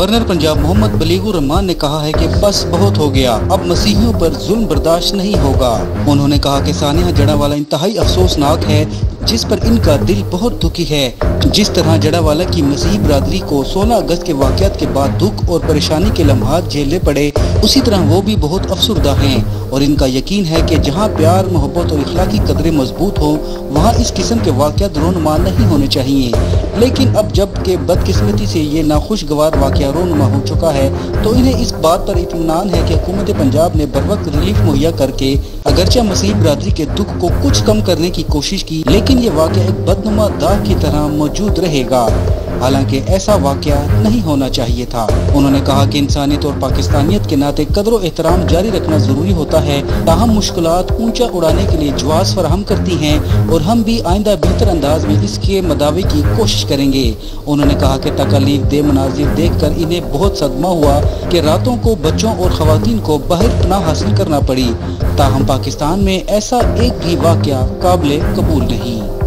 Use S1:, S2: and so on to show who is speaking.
S1: Governor Punjab Mohammad Balighur Rehman ने कहा है कि बस बहुत हो गया, अब मसीहियों पर जुल्म बर्दाश्त नहीं होगा। उन्होंने कहा कि सानिया जड़ावाला इंतहाई अफसोसनाक है, जिस पर इनका दिल बहुत दुखी है। जिस तरह जड़ावाला की मसीही बरादरी को 16 अगस्त के वाक़यात के बाद दुख और परेशानी के लम्हात झेलने पड़े, उसी तरह वो भी बहुत अफसुर्दा हैं और इनका यकीन है कि जहाँ प्यार, मोहब्बत और इखलाकी कदरें मजबूत हो, वहाँ इस किस्म के वाक़यात रोनुमा नहीं होने चाहिए। लेकिन अब जब के बदकिस्मती से ये नाखुशगवार वाक़या रोनुमा हो चुका है, तो इन्हें इस बात पर इत्मीनान है कि हुकूमत पंजाब ने बरवक्त रिलीफ मुहैया करके अगरचे मसीही बरादरी के दुख को कुछ कम करने की कोशिश की, लेकिन ये वाक़या एक बदनुमा दाग की तरह मौजूद रहेगा। हालांकि ऐसा वाक़या नहीं होना चाहिए था। उन्होंने कहा कि इंसानियत और पाकिस्तानियत के नाते कदर और एहतराम जारी रखना जरूरी होता है, ताहम मुश्किलात ऊंचा उड़ाने के लिए जवाब फराहम करती हैं और हम भी आइंदा बेहतर अंदाज में इसके मदावे की कोशिश करेंगे। उन्होंने कहा कि तकलीफ दे मनाजिर देख कर इन्हें बहुत सदमा हुआ कि रातों को बच्चों और खवातीन को बाहर पनाह हासिल करना पड़ी, ताहम पाकिस्तान में ऐसा एक भी वाक़या काबिल कबूल नहीं।